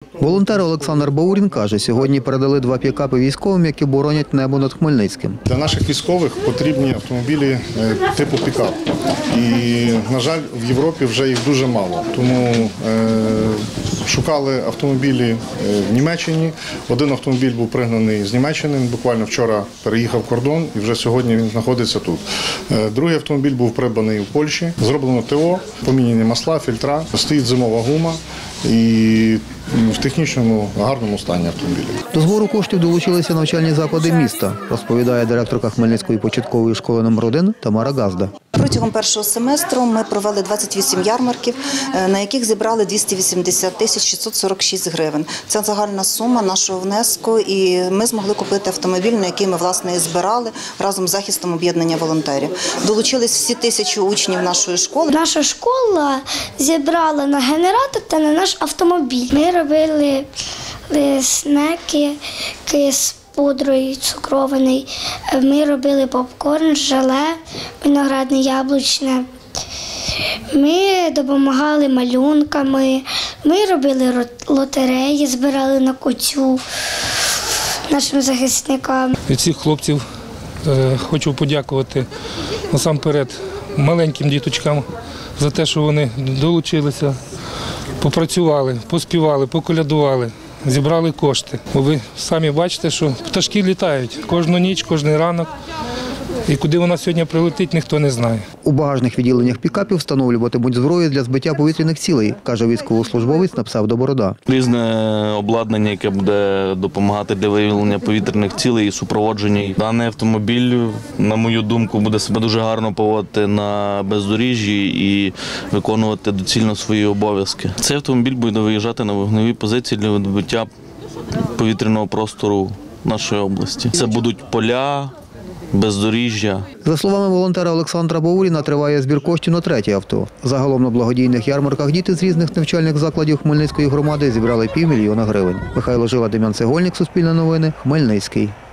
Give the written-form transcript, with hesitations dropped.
Волонтер Олександр Баурін каже, сьогодні передали 2 пікапи військовим, які боронять небо над Хмельницьким. Для наших військових потрібні автомобілі типу пікап. І, на жаль, в Європі вже їх дуже мало. Тому шукали автомобілі в Німеччині. Один автомобіль був пригнаний з Німеччини, він буквально вчора переїхав кордон і вже сьогодні він знаходиться тут. Другий автомобіль був придбаний в Польщі. Зроблено ТО, поміняні масла, фільтра, стоїть зимова гума і в технічному гарному стані автомобіля. До збору коштів долучилися навчальні заклади міста, розповідає директорка Хмельницької початкової школи номер 1 Тамара Газда. Протягом першого семестру ми провели 28 ярмарків, на яких зібрали 280 тисяч 646 гривень. Це загальна сума нашого внеску, і ми змогли купити автомобіль, на який ми, власне, і збирали разом з захистом об'єднання волонтерів. Долучились всі 1000 учнів нашої школи. Наша школа зібрала на генератор та на наш автомобіль. Ми робили снеки з пудрою цукрований. Ми робили попкорн, желе, виноградне, яблучне. Ми допомагали малюнками. Ми робили лотереї, збирали на кутю нашим захисникам. Від всіх хлопців хочу подякувати насамперед маленьким діточкам за те, що вони долучилися, попрацювали, поспівали, поколядували. Зібрали кошти. Бо ви самі бачите, що пташки літають кожну ніч, кожен ранок. І куди вона сьогодні прилетить, ніхто не знає. У багажних відділеннях пікапів встановлюватимуть зброю для збиття повітряних цілей, каже військовослужбовець на псевдоборода. Різне обладнання, яке буде допомагати для виявлення повітряних цілей і супроводження. Даний автомобіль, на мою думку, буде себе дуже гарно поводити на бездоріжжі і виконувати доцільно свої обов'язки. Цей автомобіль буде виїжджати на вогневі позиції для відбиття повітряного простору нашої області. Це будуть поля, бездоріжжя. За словами волонтера Олександра Бауріна, триває збір коштів на 3-є авто. Загалом на благодійних ярмарках діти з різних навчальних закладів Хмельницької громади зібрали 500 000 гривень. Михайло Жила, Дем'ян Цегольник, Суспільне новини, Хмельницький.